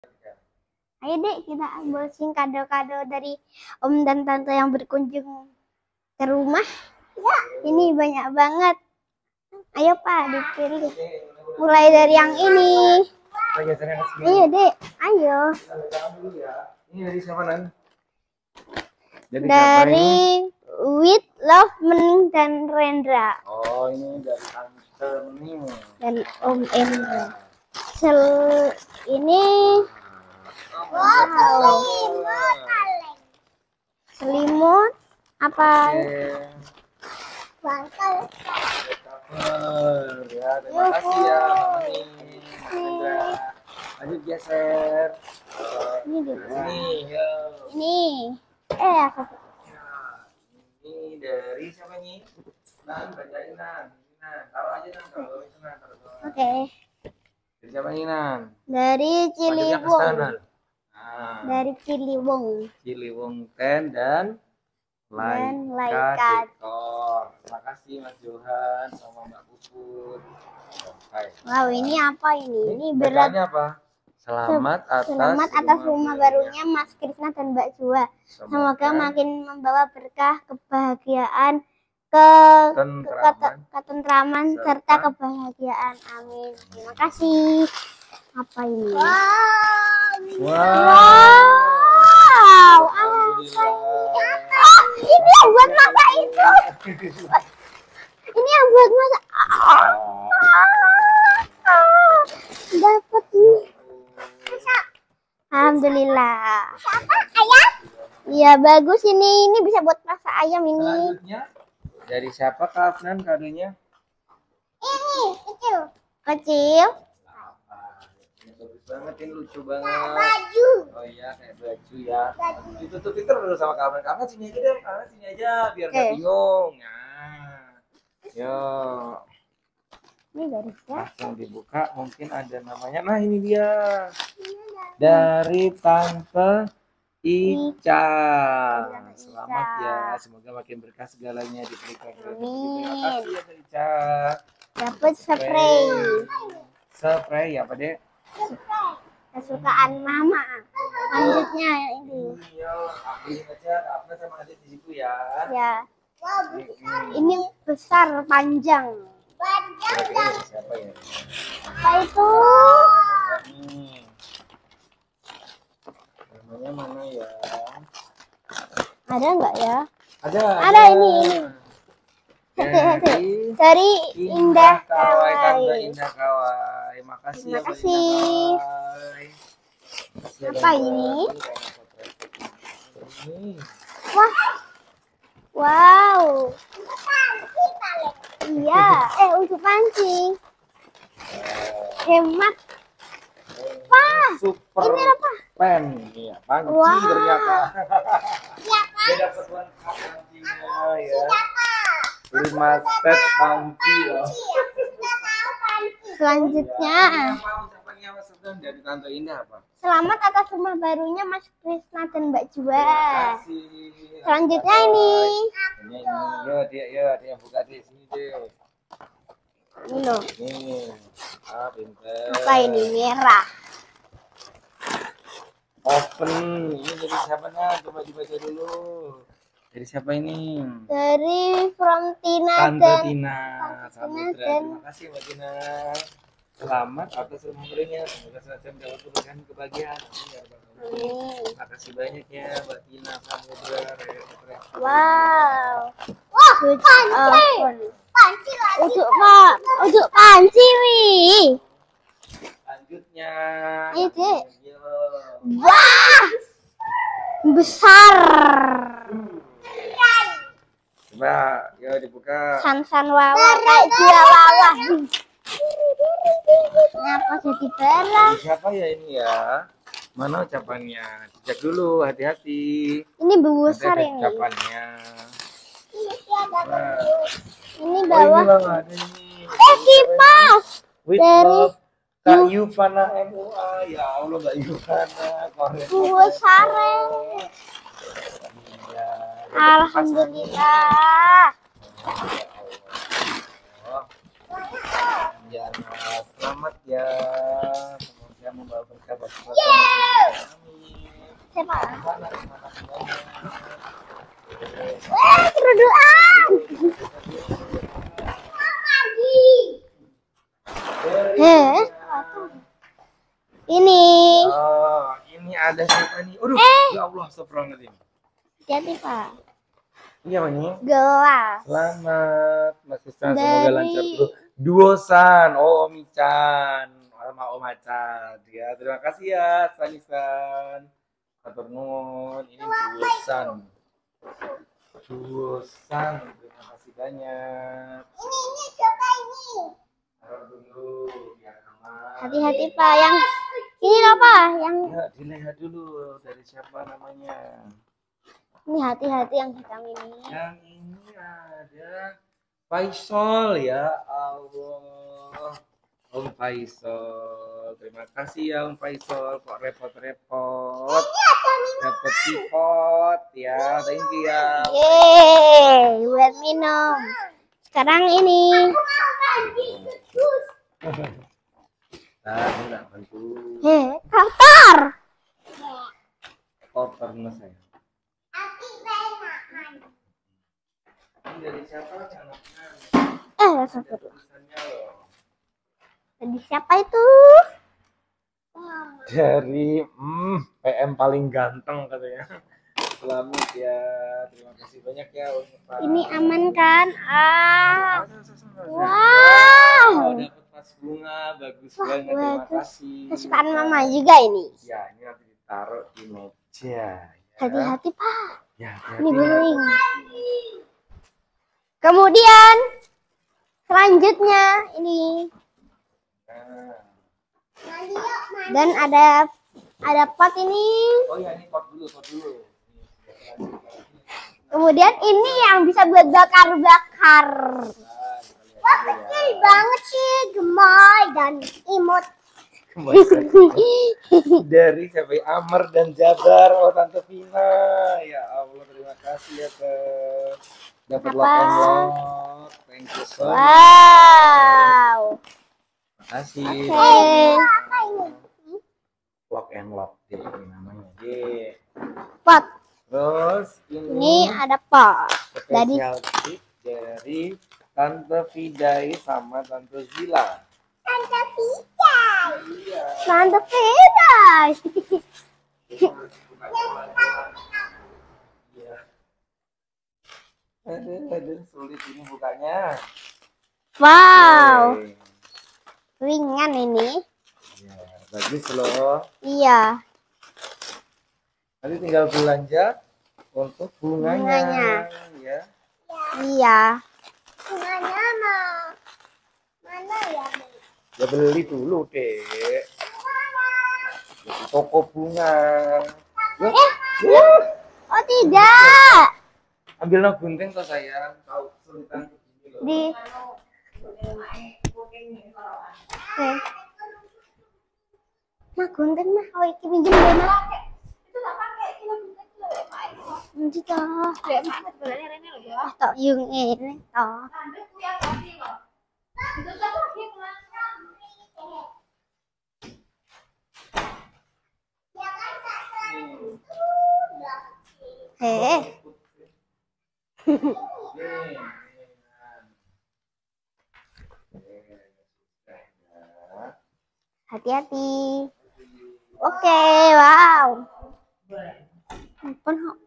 Ayo dek, kita unboxing kado-kado dari om dan tante yang berkunjung ke rumah. Ya, ini banyak banget. Ayo Pak, dipilih. Mulai dari yang ini. Iya dek, ayo. Ini dari siapa Nan? Dari With Love Mening dan Rendra. Oh, ini dari Tante Mening dan Om Endra. Ini selimut apa? Bangkel. Ya, terima kasih ya Mening. Lanjut geser. Ini juga. Ini, Aku. Ini dari siapa nih? Nan, bacain Nan. Nan, taruh aja Nan, taruh itu Nan, taruh. Oke. Dari siapa nih Nan? Dari Ciliwung. Nah, dari Ciliwung. Ciliwung 10 dan Laika Dekor. Terima kasih Mas Johan sama Mbak Puput. Wow, ini apa ini? Ini berat. Apa? Selamat atas rumah barunya Mas Krisna dan Mbak Jua. Semoga makin membawa berkah, kebahagiaan, ketentraman serta kebahagiaan. Amin. Terima kasih. Apa ini? Wow. Ini yang buat masak itu. Ini yang buat masak. Dapat nih. Alhamdulillah. Apa? Ayam? Iya bagus ini. Ini bisa buat masak ayam ini. Selanjutnya dari siapa Kak Afnan kadonya? Ini kecil. Kecil. Bagus banget ini, lucu banget. Baju. Oh iya, kayak baju ya. Ditutupin terus sama Kak Afnan. Kakak sini aja deh, kakak sini aja biar nggak bingung. Nah, yuk. Ini dari siapa? Langsung dibuka, mungkin ada namanya. Nah ini dia. Dari Tante Ica. Selamat ya, semoga makin berkah segalanya diberikan. Terima kasih ya Tante Ica. Dapat spray. Spray apa deh? Kesukaan mama. Lanjutnya ini. Iya, aku aja apa sama adik di situ ya. Ya. Ini besar panjang. Siapa ya? Apa itu? Namanya mana ya? Ada nggak ya? Ada ini. Dari Indah Kawai. Tante Kawai. Indah Kawai. Makasih ya. Terima kasih. Apa ini? Wah. Wow. Iya, untuk panci. Hemat. Wah, Super ini apa? pen. Iya, panci ternyata. Dia dapat lengkap pancinya ya. 5 set panci loh. Selanjutnya. Dari Tante Indah apa? Selamat atas rumah barunya Mas Krisna dan Mbak Jua. Terima kasih. Selanjutnya ini. Dia buka di sini deh. Ini loh. Nih. Pinter. Apa ini? Merah. Open. Ini dari siapa nah? Coba dibaca dulu. Dari siapa ini? Dari From Tina Tante dan Tina. Samudra. Terima kasih Mbak Tina. Selamat atas rumah barunya. Semoga senantiasa mendapat keberkahan kebahagiaan. Terima kasih banyak ya Mbak Tina Samudra. Wow. Wah, panci. Untuk panci wih. Selanjutnya. Ini. Wah. Besar. Coba, yuk dibuka. San wawa kayak dia wawa. Kenapa jadi berat? Siapa ya ini ya? Mana ucapannya? Cek dulu, hati-hati. Ini besar ada ini. ucapannya. Ini Oh, bawah. ini loh, ada ini. Kipas. With Dari love, Kak Yuvana MUA. Ya Allah, Kak Yuvana. besar. Ya, Alhamdulillah. Ya, selamat ya. Semoga bisa membawa berkah bagi keluarga. Amin. Siapa? Terima kasih banyak. Keruduan. Ini. Oh, ini ada siapa nih? Aduh, ya Allah, astagfirullahaladzim. Hati-hati, Pak. Iya, ini Gelas. selamat, Mas Isna, semoga Dari- lancar terus. Duosan, oh Omi-chan, sama Om Acan. Ya, terima kasih ya, Sanisan. Atur nuwun, ini duosan. Duosan, terima kasih banyak. Ini coba ini. Taruh dulu, biar aman. Hati-hati, Pak. Yang ini apa? Yang Ya, dilihat dulu dari siapa namanya. ini hati-hati yang hitam ini. Yang ini ada Faisal ya Allah. Om Faisal. Terima kasih ya Om Faisal. Kok repot-repot. Dapat tipot ya. Thank you ya. Yeay, buat minum. Sekarang ini. Nah, enggak bantu. Kotor. Kotornya saya. Ini dari siapa anaknya? Satu. Tulisannya loh. Tadi siapa itu? Dari PM paling ganteng katanya. Selamat ya, terima kasih banyak ya Pak. Ini aman kan? Wow, Wow. dapat vas bunga, bagus banget, terima bagus. kasih. Kesukaan Mama juga ini. Ya, ini nanti ditaruh di meja. Ya. Hati-hati, Pak. Ya, Ini hati-hati. beling. Kemudian selanjutnya ini Nah. dan ada pot ini. Oh ya, ini pot dulu, pot dulu. Kemudian ini yang bisa buat bakar-bakar. Wah, kecil banget sih, gemoy dan imut. Dari sampai Amr dan Jabar, oh Tante Vina, ya Allah terima kasih ya Teh. Dapat lock and lock, thank you so much. Wow. Terima kasih. Oke. Lock and lock deh ini namanya. Ye. Pot. Terus Ini ada pot. Dari spesial tip dari Tante Vidai sama Tante Zila. Tante Vidai. Iya. Tante Vidai. Iya. Aduh, sulit ini bukanya. Wow. Oke. Ringan ini. Ya, bagus loh. Iya. Nanti tinggal belanja untuk bunganya. Ya. Iya. Bunganya mana ya? Ya beli dulu deh. Di toko bunga. Ya. Oh tidak. Ambil no gunting toh sayang. Tahu kesulitan begini loh. Di. Oke. Mah gunting mah. Oh iki pinjem deh mah. Itu tak pakai. Nanti toh. Tok yung ini toh. Hati-hati. Oke, wow. Ampun, ho.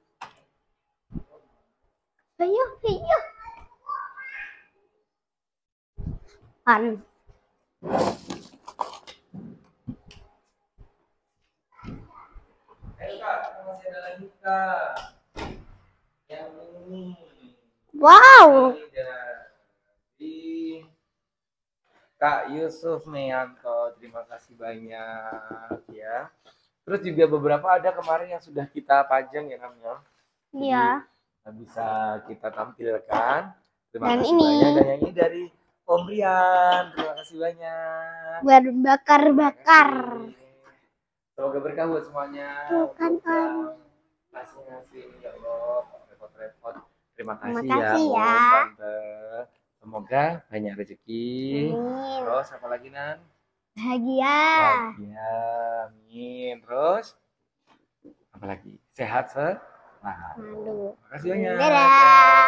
Ayo. An. Ayo Kak, masih ada lagi Kak. Yang ini. Wow. Ini dari Kak Yusuf Meyanto, terima kasih banyak ya. Terus juga beberapa ada kemarin yang sudah kita pajang ya namanya. Iya. Bisa kita tampilkan. Terima Dan kasih ini. banyak. Dan yang ini dari Om Rian, terima kasih banyak. Buat bakar-bakar. Semoga berkah buat semuanya. Bukan, Untuk Om. yang ngasih ya Allah, repot-repot. Terima kasih, Terima kasih ya, ya. Om, Tante. Semoga banyak rezeki. Amin. Terus apa lagi Nan? bahagia. Bahagia. Amin. Terus apa lagi? Sehat selalu. Aduh. Makasih banyak. Dadah.